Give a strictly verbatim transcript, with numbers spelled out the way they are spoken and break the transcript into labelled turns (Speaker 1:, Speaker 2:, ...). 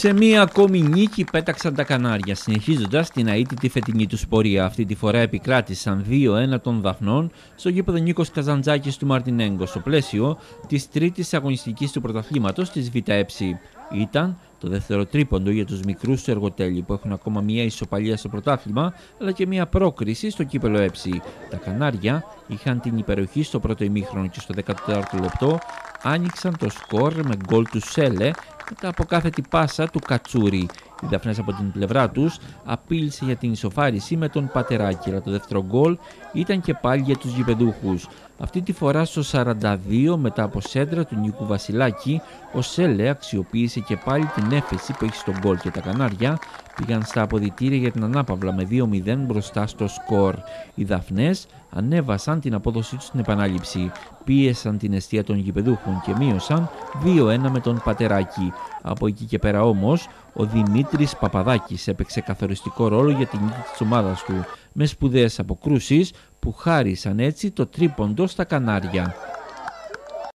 Speaker 1: Σε μία ακόμη νίκη πέταξαν τα Κανάρια, συνεχίζοντας την αίτητη φετινή τους πορεία. Αυτή τη φορά επικράτησαν δύο ένα των Δαφνών στο γήπεδο Νίκος Καζαντζάκης του Μαρτινέγκο, στο πλαίσιο της τρίτης αγωνιστικής του πρωταθλήματος της ΒΕ. Ήταν το δεύτερο τρίποντο για τους μικρούς του Εργοτέλη, που έχουν ακόμα μία ισοπαλία στο πρωτάθλημα, αλλά και μία πρόκριση στο κύπελο Ε. Τα Κανάρια είχαν την υπεροχή στο πρώτο ημίχρονο και στο δεκατέταρτο λεπτό άνοιξαν το σκορ με γκολ του Σέλε μετά από κάθετη πάσα του Κατσούρη. Οι Δαφνές από την πλευρά τους απείλησε για την ισοφάριση με τον Πατεράκη, αλλά το δεύτερο γκολ ήταν και πάλι για τους γηπεδούχους. Αυτή τη φορά στο σαράντα δύο, μετά από σέντρα του Νίκου Βασιλάκη, ο Σέλε αξιοποίησε και πάλι την έφεση που έχει στον γκολ και τα Κανάρια πήγαν στα αποδυτήρια για την ανάπαυλα με δύο μηδέν μπροστά στο σκορ. Οι Δαφνές ανέβασαν την απόδοσή τους στην επανάληψη, πίεσαν την εστία των γηπεδούχων και μείωσαν δύο ένα με τον Πατεράκη. Από εκεί και πέρα όμως, ο Δημήτρης Παπαδάκης έπαιξε καθοριστικό ρόλο για την νίκη της ομάδας του, με σπουδαίες αποκρούσεις που χάρισαν έτσι το τρίποντο στα Κανάρια.